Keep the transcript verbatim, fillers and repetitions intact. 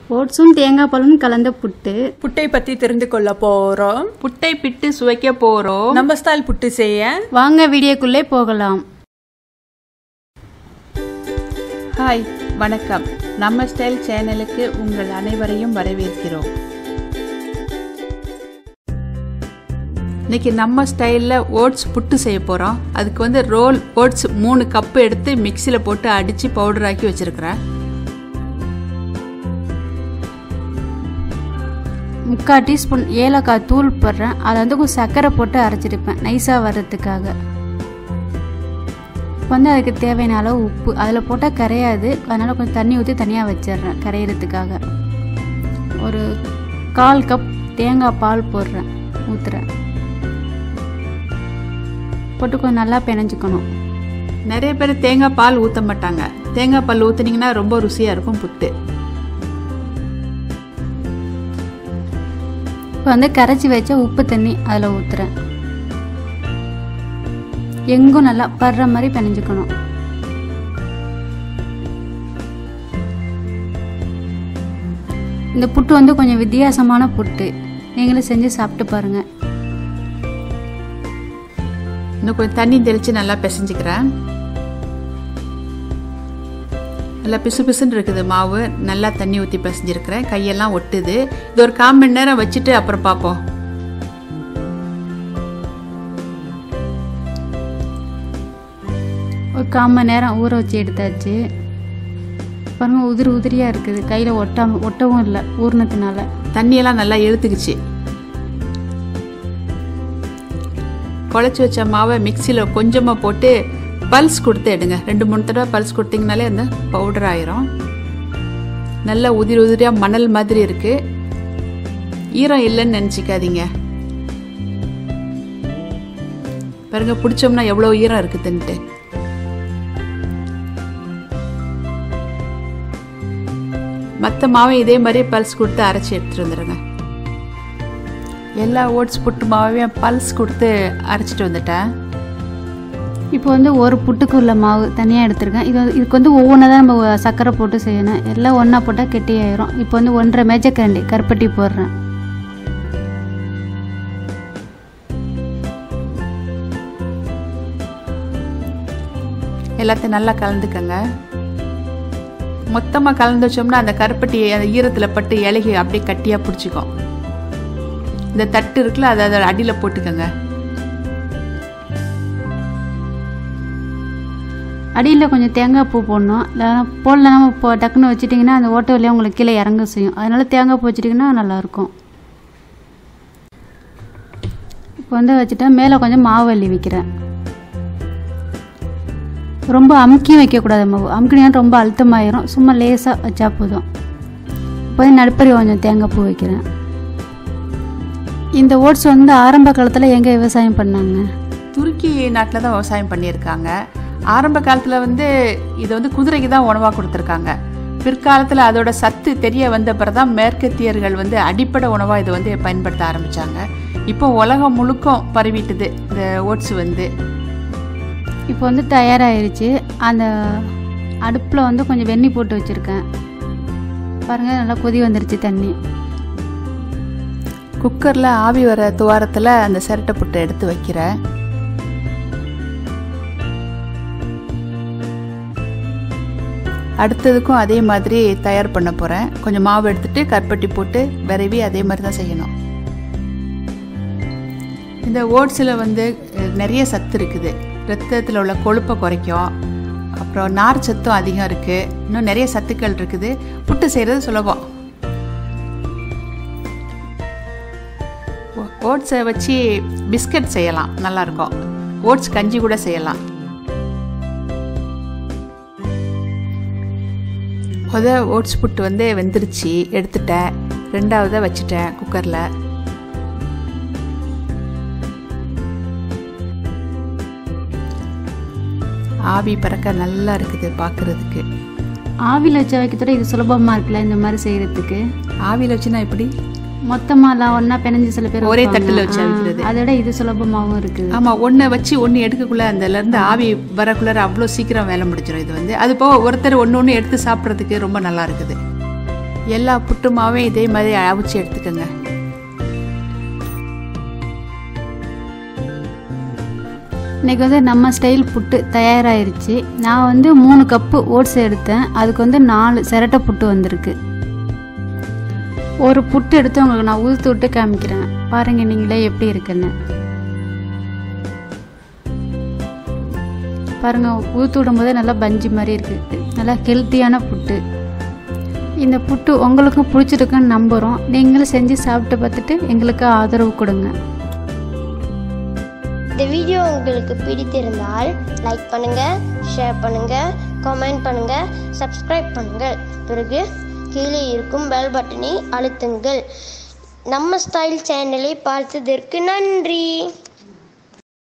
ஓட்ஸும் தேங்காய் பாலும் கலந்த புட்டு. புட்டை பத்தி தெரிந்து கொள்ள போறோம். புட்டை பிட்டு சுவைக்க போறோம். நம்ம ஸ்டைல் புட்டு செய்ய வாங்க வீடியோக்குள்ளே போகலாம். ஹாய், வணக்கம். நம்ம ஸ்டைல் சேனலுக்கு உங்கள் அனைவரையும் வரவேற்கிறோம். இன்னைக்கு நம்ம ஸ்டைலில் ஓட்ஸ் புட்டு செய்ய போகிறோம். அதுக்கு வந்து ரோல் ஓட்ஸ் மூணு கப்பு எடுத்து மிக்சியில் போட்டு அடித்து பவுடர் ஆக்கி வச்சுருக்கிறேன். முக்கால் டீஸ்பூன் ஏலக்காய் தூள் போடுறேன். அதை வந்து கொஞ்சம் சர்க்கரை போட்டு அரைச்சிருப்பேன் நைஸாக வர்றதுக்காக. இப்போ வந்து அதுக்கு தேவையான அளவு உப்பு அதில் போட்டால் கரையாது, அதனால் கொஞ்சம் தண்ணி ஊற்றி தனியாக வச்சிடுறேன் கரையிறதுக்காக. ஒரு கால் கப் தேங்காய் பால் போடுறேன், ஊற்றுறேன். போட்டு கொஞ்சம் நல்லா பிணைஞ்சிக்கணும். நிறைய பேர் தேங்காய் பால் ஊற்ற மாட்டாங்க. தேங்காய் பால் ஊற்றுனீங்கன்னா ரொம்ப ருசியாக இருக்கும் புட்டு. இப்போ வந்து கரைச்சி வச்ச உப்பு தண்ணி அதில் ஊற்றுறேன். எங்கும் நல்லா படுற மாதிரி பிணைஞ்சிக்கணும். இந்த புட்டு வந்து கொஞ்சம் வித்தியாசமான புட்டு, நீங்களும் செஞ்சு சாப்பிட்டு பாருங்கள். இன்னும் கொஞ்சம் தண்ணி தெளித்து நல்லா பிசைஞ்சிக்கிறேன். நல்லா பிசு பிசுன்னு இருக்குது மாவு. நல்லா தண்ணி ஊற்றி பிசைஞ்சிருக்கிறேன். கையெல்லாம் ஒட்டுது. இது ஒரு கால் மணி நேரம் வச்சுட்டு அப்புறம் பார்ப்போம். ஒரு கால் மணி நேரம் ஊற வச்சு எடுத்தாச்சு. பாருங்க, உதிரி உதிரியாக இருக்குது. கையில் ஒட்டாம ஒட்டவும் இல்லை ஊறினதுனால. தண்ணியெல்லாம் நல்லா இழுத்துக்குச்சு. குழச்சி வச்ச மாவை மிக்சியில் கொஞ்சமாக போட்டு பல்ஸ் கொடுத்து எடுங்க. ரெண்டு மூணு தடவை பல்ஸ் கொடுத்தீங்கனாலே அந்த பவுடர் ஆயிரும். நல்லா உதிரி உதிரியாக மணல் மாதிரி இருக்கு. ஈரம் இல்லைன்னு நினச்சிக்காதீங்க. பாருங்க, பிடிச்சோம்னா எவ்வளோ ஈரம் இருக்குதுன்ட்டு. மற்ற மாவை இதே மாதிரி பல்ஸ் கொடுத்து அரைச்சி எடுத்துட்டு வந்துடுங்க. எல்லா ஓட்ஸ் புட்டு மாவையும் பல்ஸ் கொடுத்து அரைச்சிட்டு வந்துட்டேன். இப்போ வந்து ஒரு புட்டுக்குள்ள மாவு தனியாக எடுத்துருக்கேன். இது இதுக்கு வந்து ஒவ்வொன்றா தான் நம்ம சர்க்கரை போட்டு செய்யணும். எல்லாம் ஒன்றா போட்டால் கெட்டியாயிரும். இப்போ வந்து ஒன்றரை மேஜக்கரண்டி கருப்பட்டி போடுறேன். எல்லாத்தையும் நல்லா கலந்துக்கங்க. மொத்தமாக கலந்து வச்சோம்னா அந்த கருப்பட்டி அந்த ஈரத்தில் பட்டு இலகி அப்படியே கட்டியாக பிடிச்சிக்கும். இந்த தட்டு இருக்குல்ல, அதை அதை அடியில் போட்டுக்கோங்க. அடியில் கொஞ்சம் தேங்காய் பூ போடணும். இல்லைனா போடல நம்ம இப்போ டக்குன்னு வச்சுட்டிங்கன்னா அந்த ஓட்டை வழியாக உங்களுக்கு கீழே இறங்க செய்யும். அதனால தேங்காய் பூ வச்சுட்டிங்கன்னா நல்லாயிருக்கும். இப்போ வந்து வச்சுட்டா மேலே கொஞ்சம் மாவு அள்ளி வைக்கிறேன். ரொம்ப அமுக்கியும் வைக்கக்கூடாது மாவு. அமுக்கினா ரொம்ப அழுத்தமாயிரும். சும்மா லேசாக வச்சா போதும். இப்போ வந்து நடுப்பறி கொஞ்சம் தேங்காய் பூ வைக்கிறேன். இந்த ஓட்ஸ் வந்து ஆரம்ப காலத்தில் எங்கே விவசாயம் பண்ணாங்க? துருக்கி நாட்டில் தான் விவசாயம் பண்ணியிருக்காங்க. ஆரம்ப காலத்தில் வந்து இதை வந்து குதிரைக்கு தான் உணவாக கொடுத்துருக்காங்க. பிற்காலத்தில் அதோட சத்து தெரிய வந்த பிறகு தான் மேற்கத்தியர்கள் வந்து அடிப்படை உணவாக இதை வந்து பயன்படுத்த ஆரம்பித்தாங்க. இப்போ உலகம் முழுக்கம் பரவிட்டுது இந்த ஓட்ஸ் வந்து. இப்போ வந்து தயாராகிருச்சு. அந்த அடுப்பில் வந்து கொஞ்சம் வெந்நீர் போட்டு வச்சுருக்கேன். பாருங்கள், நல்லா கொதி வந்துருச்சு தண்ணி. குக்கரில் ஆவி வர துவாரத்தில் அந்த சிரட்டை புட்டை எடுத்து வைக்கிறேன். அடுத்ததுக்கும் அதே மாதிரி தயார் பண்ண போகிறேன். கொஞ்சம் மாவு எடுத்துட்டு கருப்பட்டி போட்டு விரவி அதே மாதிரி தான் செய்யணும். இந்த ஓட்ஸில் வந்து நிறைய சத்து இருக்குது. ரத்தத்தில் உள்ள கொழுப்பை குறைக்கும். அப்புறம் நார் சத்தும் அதிகம் இருக்குது. இன்னும் நிறைய சத்துக்கள் இருக்குது. புட்டு செய்கிறது சுலபம். ஓட்ஸை வச்சு பிஸ்கட் செய்யலாம், நல்லாயிருக்கும். ஓட்ஸ் கஞ்சி கூட செய்யலாம். முத ஓட்ஸ் புட்டு வந்து வெந்துருச்சு, எடுத்துட்டேன். ரெண்டாவதாக வச்சுட்டேன் குக்கரில். ஆவி பறக்க நல்லா இருக்குது பார்க்குறதுக்கு. ஆவியில் வச்சா வைக்கிறதோட இது சுலபமாக இருக்குல்ல இந்த மாதிரி செய்கிறதுக்கு. ஆவியில் வச்சுன்னா எப்படி? மொத்தமாலாம் ஒன்றா பிணைஞ்சு சில பேர் ஒரே தட்டில் வச்சு வைக்கிறது. அதோட இது சுலபமாகவும் இருக்குது. ஆமாம், ஒன்றை வச்சு ஒன்று எடுக்கக்குள்ள அதுலேருந்து ஆவி வரக்குள்ளார அவ்வளோ சீக்கிரம் வேலை முடிச்சிடும். இது வந்து அது போக ஒருத்தர் ஒன்று ஒன்று எடுத்து சாப்பிட்றதுக்கு ரொம்ப நல்லா இருக்குது. எல்லா புட்டு மாவையும் இதே மாதிரி அவிச்சு எடுத்துக்கோங்க. இன்றைக்கி வந்து நம்ம ஸ்டைல் புட்டு தயாராகிருச்சு. நான் வந்து மூணு கப்பு ஓட்ஸ் எடுத்தேன். அதுக்கு வந்து நாலு சிரட்டை புட்டு வந்திருக்கு. ஒரு புட்டு எடுத்து உங்களுக்கு நான் உளுத்து விட்டு காமிக்கிறேன். பாருங்கள் நீங்களே எப்படி இருக்குன்னு. பாருங்கள், ஊற்று விடும்போதே நல்லா பஞ்சு மாதிரி இருக்குது. நல்லா ஹெல்த்தியான புட்டு. இந்த புட்டு உங்களுக்கும் பிடிச்சிருக்குன்னு நம்புகிறோம். நீங்களும் செஞ்சு சாப்பிட்டு பார்த்துட்டு எங்களுக்கு ஆதரவு கொடுங்க. இந்த வீடியோ உங்களுக்கு பிடித்திருந்தால் லைக் பண்ணுங்கள், ஷேர் பண்ணுங்கள், கமெண்ட் பண்ணுங்கள், சப்ஸ்கிரைப் பண்ணுங்கள். பிறகு கீழே இருக்கும் பெல் பட்டனை அழுத்துங்கள். நம்ம ஸ்டைல் சேனலை பார்த்ததற்கு நன்றி.